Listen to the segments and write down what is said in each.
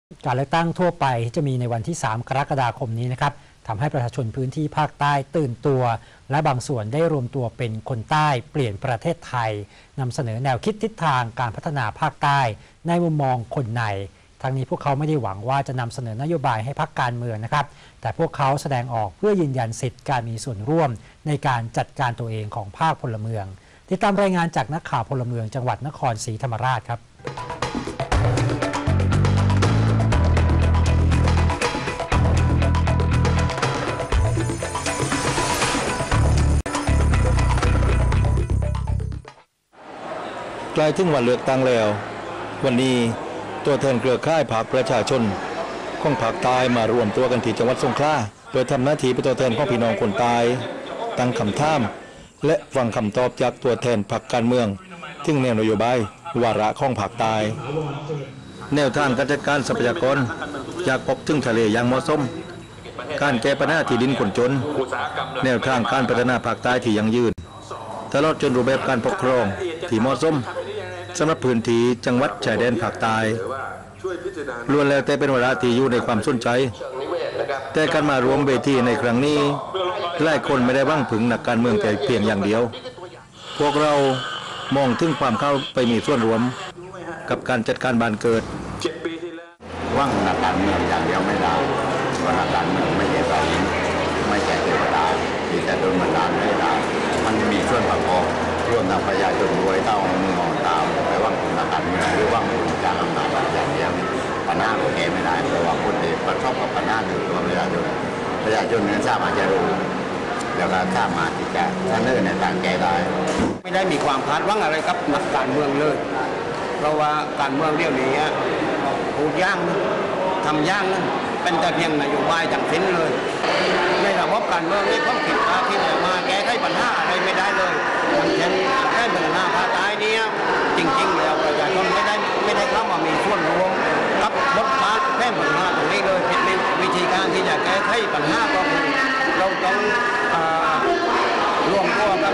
การเลือกตั้งทั่วไปจะมีในวันที่ 3 กรกฎาคมนี้นะครับทำให้ประชาชนพื้นที่ภาคใต้ตื่นตัวและบางส่วนได้รวมตัวเป็นคนใต้เปลี่ยนประเทศไทยนำเสนอแนวคิดทิศทางการพัฒนาภาคใต้ในมุมมองคนในทั้งนี้พวกเขาไม่ได้หวังว่าจะนำเสนอนโยบายให้พรรคการเมืองนะครับแต่พวกเขาแสดงออกเพื่อยืนยันสิทธิการมีส่วนร่วมในการจัดการตัวเองของภาคพลเมืองติดตามรายงานจากนักข่าวพลเมืองจังหวัดนครศรีธรรมราชครับใกล้ถึงวันเลือกตั้งแล้ววันนี้ตัวแทนเครือข่ายพรรคประชาชนของภาคใต้มารวมตัวกันที่จังหวัดสงขลาโดยทำหน้าที่เป็นตัวแทนของพี่น้องคนใต้ตั้งคำถามและฟังคำตอบจากตัวแทนพรรคการเมืองถึงแนวนโยบายวาระของภาคใต้แนวทางการจัดการทรัพยากรจากพบถึงทะเลอย่างเหมาะสมการแก้ปัญหาที่ดินคนจนแนวทางการพัฒนาภาคใต้ที่ยั่งยืนตลอดจนรูปแบบการปกครองที่เหมาะสมสำหรับพื้นที่จังหวัดชายแดนภาคใต้ล้วนแล้วแต่เป็นวาระที่อยู่ในความสนใจแต่การมารวมเวทีในครั้งนี้หลายคนไม่ได้หวังผึ่งนักการเมืองแต่เพียงอย่างเดียวพวกเรามองถึงความเข้าไปมีส่วนร่วมกับการจัดการบ้านเกิดหวังนักการเมืองอย่างเดียวไม่ได้ว่านักการเมืองไม่ใช่สายไม่ใช่เทวดาที่จะโดนบันดาลไม่ได้มันมีส่วนประกอบร่วมนำประชาชนด้วยเต้ามองตามไปว่างถึงนักการเมืองหรือว่างถึงการอำนาจอย่างเดียวปัญหาก็แก้ไม่ได้เพราะว่าคนที่ประสบกับปัญหาคือตัวประชาชนนั้นสามารถจะรู้แล้วก็สามารถที่จะเสนอในทางแก้ได้ไม่ได้มีความคาดหวังอะไรกับนักการเมืองเลยเพราะว่าการเมืองเดี๋ยวนี้พูดย่างทำย่างเป็นแต่เพียงนโยบายอย่างสิ้นเลยในระบบการเมืองนี่ผมคิดว่าที่จะมาแก้ไขปัญหาอะไรไม่ได้เลยอย่างเช่นแค่ปัญหาภาคใต้นี้จริงๆแล้วประชาชนไม่ได้เข้ามามีส่วนร่วมกับบทบาทแค่ปัญหาตรงนี้เลยเป็นวิธีการที่จะแก้ไขปัญหาก็คือเราต้องรวมตัวกัน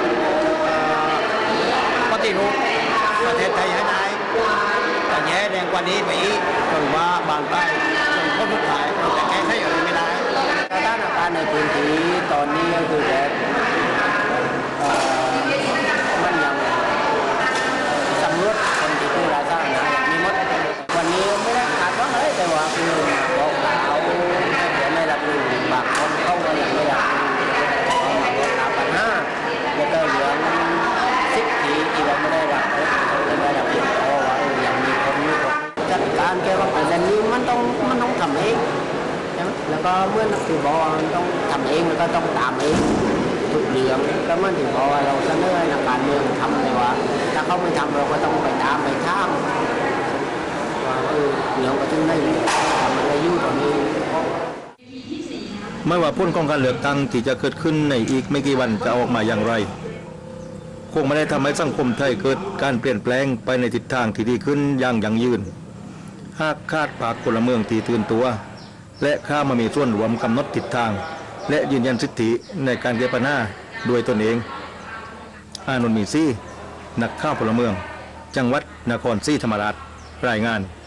ปฏิรูปประเทศไทยให้ได้แต่แย่แรงกว่านี้ไปอีกจนว่าบางใต้จนพ้นทุกข์เราจะแก้ไขอะไรไม่ได้สถานการณ์ในพื้นที่ตอนนี้ก็คือแบบมันยังสำรวจคนที่ผู้ร้ายสร้างนะมีมดวันนี้ไม่ได้ขาดว่าอะไรแต่ว่าคือบอกเขาแต่ในระดับบางคนเข้ามาอย่างไม่ได้เอาปัญหาแล้วก็เหลืองสิทธิที่เราไม่ได้รับไม่ได้รับเพราะว่าอย่างมีคนมีคนจัดการแก้ปัญหานี้มันต้องทำเองแล้วก็เมื่อนักสืบบอกมันต้องทำเองแล้วก็ต้องตามเองทุกเรื่องก็เมื่อถึงพอเราเสนอให้นักการเมืองทำเลยว่าถ้าเขาไม่ทำเราก็ต้องไปตามไปท่ามว่าเรื่องก็ถึงได้ทำอะไรยุ่งตอนนี้ไม่ว่าผลของการเลือกตั้งที่จะเกิดขึ้นในอีกไม่กี่วันจะออกมาอย่างไรคงไม่ได้ทำให้สังคมไทยเกิดการเปลี่ยนแปลงไปในทิศทางที่ดีขึ้นอย่างยั่งยืนหากคาดภาคพลเมืองที่ตื่นตัวและเข้ามามีส่วนร่วมกำหนดทิศทางและยืนยันสิทธิในการแก้ปัญหาด้วยตนเองอานนท์มีซี่นักข่าวพลเมืองจังหวัดนครศรีธรรมราชรายงาน